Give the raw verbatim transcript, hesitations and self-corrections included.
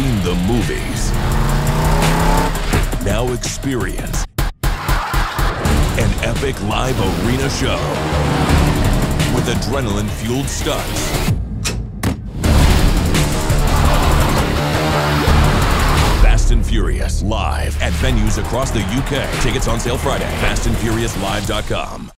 seen the movies. Now experience an epic live arena show with adrenaline-fueled stunts, Fast and Furious live at venues across the U K. Tickets on sale Friday. fast and furious live dot com.